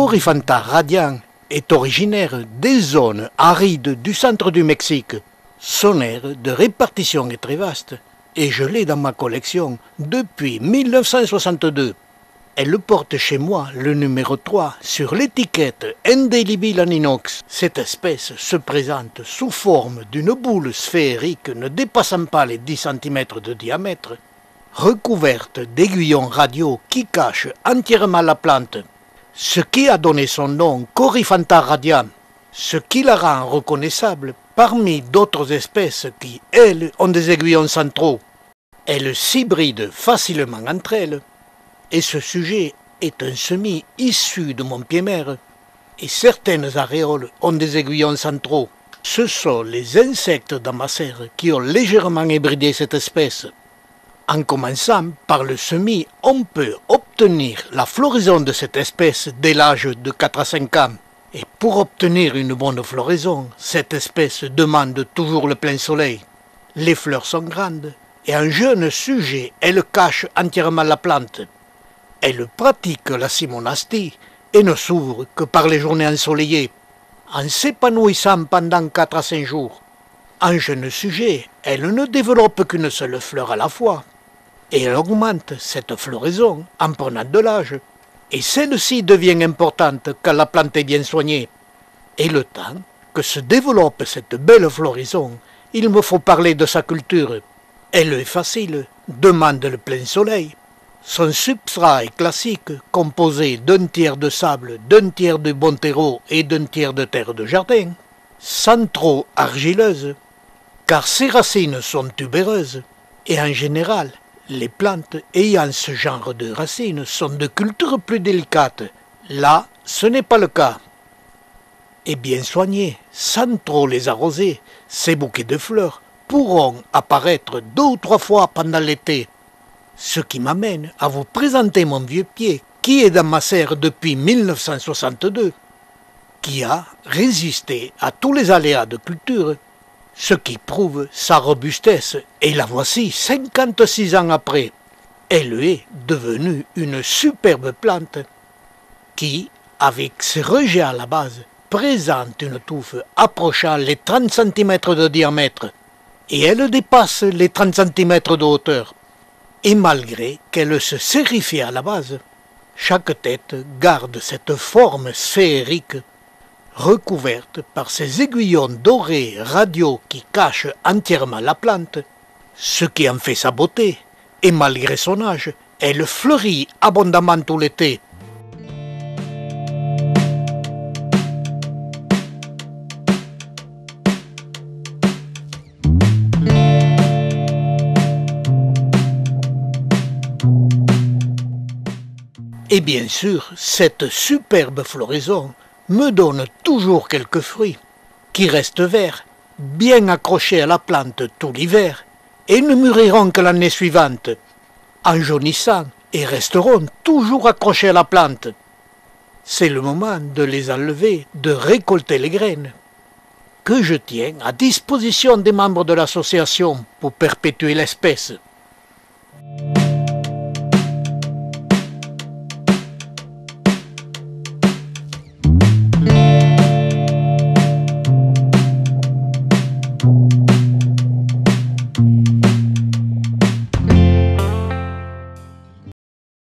Coryphantha radian est originaire des zones arides du centre du Mexique. Son aire de répartition est très vaste et je l'ai dans ma collection depuis 1962. Elle porte chez moi le numéro 3 sur l'étiquette indélébile en inox. Cette espèce se présente sous forme d'une boule sphérique ne dépassant pas les 10 cm de diamètre, recouverte d'aiguillons radiaux qui cachent entièrement la plante, ce qui a donné son nom Coryphantha radian, ce qui la rend reconnaissable parmi d'autres espèces qui, elles, ont des aiguillons centraux. Elles s'hybrident facilement entre elles, et ce sujet est un semis issu de mon pied-mère, et certaines aréoles ont des aiguillons centraux. Ce sont les insectes d'amassaire qui ont légèrement hybridé cette espèce. En commençant par le semis, on peut obtenir la floraison de cette espèce dès l'âge de 4 à 5 ans. Et pour obtenir une bonne floraison, cette espèce demande toujours le plein soleil. Les fleurs sont grandes et un jeune sujet, elle cache entièrement la plante. Elle pratique la simonastie et ne s'ouvre que par les journées ensoleillées, en s'épanouissant pendant 4 à 5 jours. En jeune sujet, elle ne développe qu'une seule fleur à la fois, et elle augmente cette floraison en prenant de l'âge, et celle-ci devient importante quand la plante est bien soignée. Et le temps que se développe cette belle floraison, il me faut parler de sa culture. Elle est facile, demande le plein soleil. Son substrat est classique, composé d'un tiers de sable, d'un tiers de bon terreau et d'un tiers de terre de jardin, sans trop argileuse, car ses racines sont tubéreuses, et en général, les plantes ayant ce genre de racines sont de culture plus délicate. Là, ce n'est pas le cas. Et bien soignés, sans trop les arroser, ces bouquets de fleurs pourront apparaître 2 ou 3 fois pendant l'été. Ce qui m'amène à vous présenter mon vieux pied, qui est dans ma serre depuis 1962, qui a résisté à tous les aléas de culture, ce qui prouve sa robustesse, et la voici 56 ans après. Elle est devenue une superbe plante qui, avec ses rejets à la base, présente une touffe approchant les 30 cm de diamètre, et elle dépasse les 30 cm de hauteur. Et malgré qu'elle se sérifie à la base, chaque tête garde cette forme sphérique recouverte par ces aiguillons dorés radiaux qui cachent entièrement la plante, ce qui en fait sa beauté, et malgré son âge, elle fleurit abondamment tout l'été. Et bien sûr, cette superbe floraison me donne toujours quelques fruits, qui restent verts, bien accrochés à la plante tout l'hiver, et ne mûriront que l'année suivante, en jaunissant et resteront toujours accrochés à la plante. C'est le moment de les enlever, de récolter les graines, que je tiens à disposition des membres de l'association pour perpétuer l'espèce.